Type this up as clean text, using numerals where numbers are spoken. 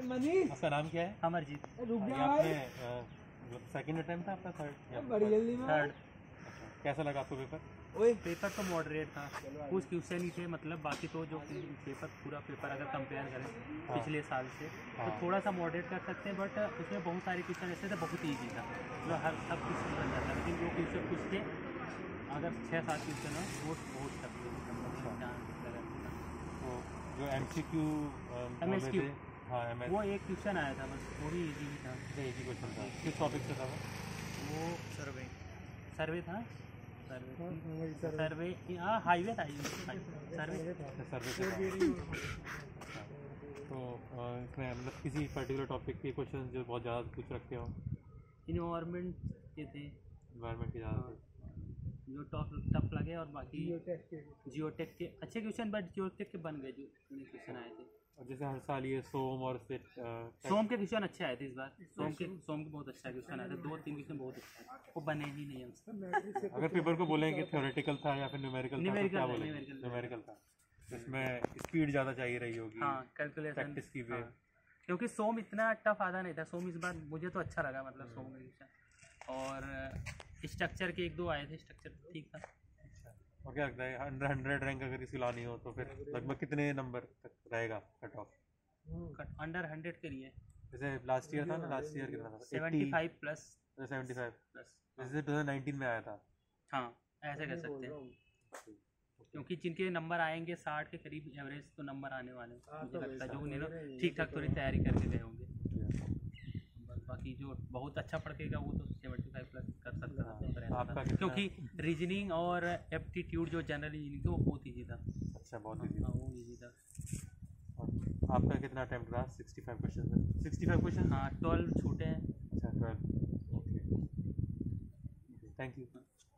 आपका नाम क्या है? अमरजीत। ये आपने सेकंड अटेम्प्ट था आपका? थर्ड। कैसा लगा आपको पेपर? पेपर तो मॉडरेट था, कुछ क्वेश्चन ही थे, मतलब बाकी तो जो पूरा पेपर अगर कंपेयर करें पिछले साल से तो थोड़ा सा मॉडरेट कर सकते हैं, बट उसमें बहुत सारे क्वेश्चन ऐसे थे, बहुत ईजी था, मतलब हर सब कुछ बन जाता है। लेकिन जो क्वेश्चन कुछ थे, अगर 6-7 क्वेश्चन हो वो बहुत टफ थे। तो जो MCQ MSQ, हाँ वो एक क्वेश्चन आया था बस, वो भी ईजी ही था। इजी क्वेश्चन था। किस टॉपिक से था वो? सर्वे था। सर्वे हाँ, हाईवे था, सर्वे से था। तो इसमें मतलब किसी पर्टिकुलर टॉपिक के क्वेश्चन जो बहुत ज़्यादा कुछ रखे हो? इन्वायरमेंट के थे, इन्वायरमेंट के ज़्यादा थे जो टफ लगे, और बाकी जियोटेक के अच्छे क्वेश्चन, बट जियोटेक के बन गए जो क्वेश्चन आए थे। और जैसे हर साल ये सोम और सोम के क्वेश्चन अच्छे आए थे इस बार। सोम के बहुत अच्छा क्वेश्चन आए थे, 2-3 क्वेश्चन बहुत अच्छे आए, वो बने ही नहीं हमसे। अगर पेपर को बोलेंगे थ्योरेटिकल था या फिर न्यूमेरिकल था, तो क्या बोलेंगे? न्यूमेरिकल था। इसमें स्पीड ज़्यादा चाहिए रही होगी, हाँ, कैलकुलेशन प्रैक्टिस की भी। क्योंकि सोम इतना टफ आधा नहीं था। सोम इस बार मुझे तो अच्छा लगा, मतलब सोम का क्वेश्चन, और स्ट्रक्चर के 1-2 आए थे, स्ट्रक्चर ठीक था। और क्या लगता है, 100 रैंक अगर किसी लानी हो तो फिर लगभग कितने नंबर तक रहेगा कट ऑफ? अंडर 100 के लिए जैसे लास्ट ईयर था ना, लास्ट ईयर कितना था? 75 प्लस। 75 जैसे 2019 में आया था। हाँ, ऐसे कह सकते हैं, क्योंकि जिनके नंबर आएंगे 60 के करीब एवरेज तो नंबर आने वाले हैं, मुझे लगता है, जो उन्होंने ठीक ठाक थोड़ी तैयारी करके गए होंगे। बाकी जो बहुत अच्छा पढ़ेगा वो तो 75 प्लस कर सकता था, क्योंकि रीजनिंग और एप्टीट्यूड जो जनरल रीजनिंग थी वो बहुत ईजी था। अच्छा, बहुत ईजी। हाँ, वो ईजी था। आपका कितना अटेम्प्ट रहा? 65 क्वेश्चन? 65 क्वेश्चन? हाँ, 12 छूटे हैं। अच्छा, 12। Okay, thank you.